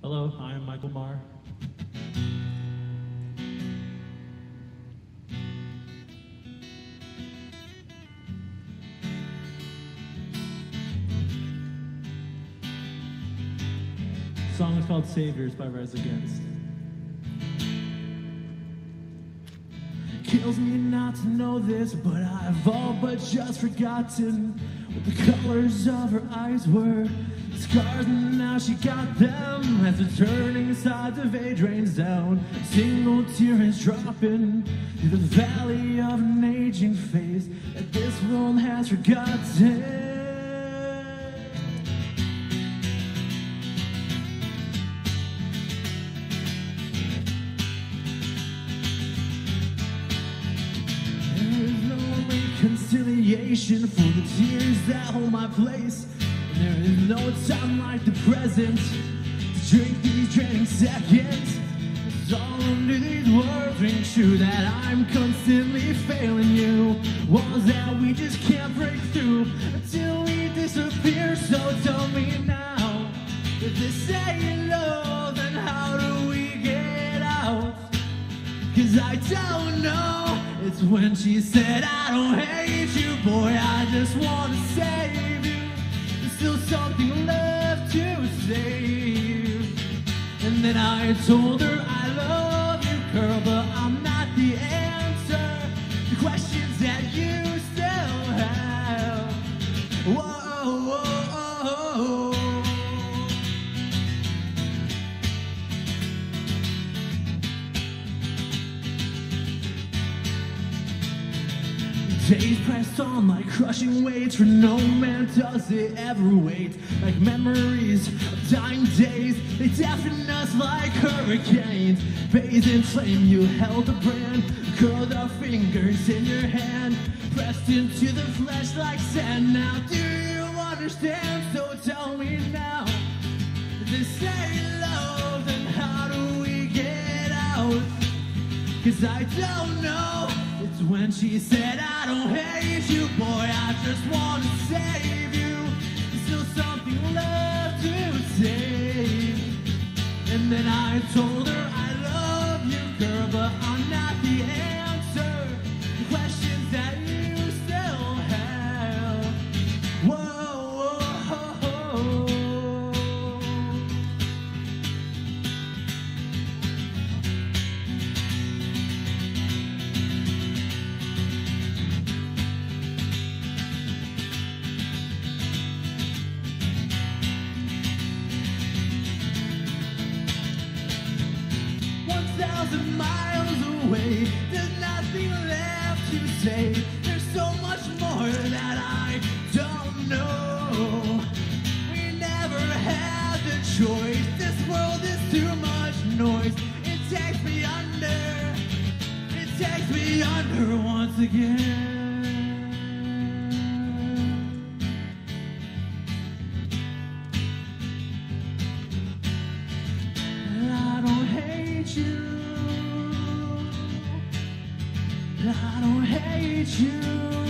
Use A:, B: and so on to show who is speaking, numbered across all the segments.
A: Hello, I am Michael Maher. The song is called Saviors by Rise Against. Kills me not to know this, but I've all but just forgotten what the colors of her eyes were. Scars, and now she got them as the turning sides of age rains down. A single tear is dropping through the valley of an aging face that this world has forgotten. Reconciliation for the tears that hold my place, and there is no time like the present to drink these draining seconds. It's all under these words ring true that I'm constantly failing you. Walls that we just can't break through until we disappear. So tell me now, if this ain't love, then how do we get out? 'Cause I don't know. It's when she said, I don't hate you, boy, I just want to save you. There's still something left to save. And then I told her, I love you, girl, but I'm not the answer. The questions that you still have. Whoa, whoa, whoa. Days pressed on like crushing weights, for no man does it ever wait. Like memories of dying days, they deafen us like hurricanes. Bathed in flame, you held the brand, curled our fingers in your hand, pressed into the flesh like sand. Now do you understand? So tell me now, if this ain't love, then how do we get out? 'Cause I don't know. It's when she said, I don't hate you, boy, I just want to save you. There's still something left to save. And then I told her, I love you, girl, but I'm not the answer. The questions that you still have. Whoa, whoa, whoa. 1,000 miles away, there's nothing left to say. There's so much more that I don't know. We never had the choice. This world is too much noise. It takes me under. It takes me under once again. I don't hate you.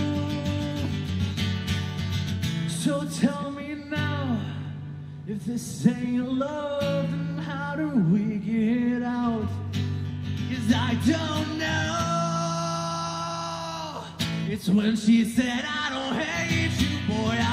A: So tell me now, if this ain't love, then how do we get out? 'Cause I don't know. It's when she said, I don't hate you, boy,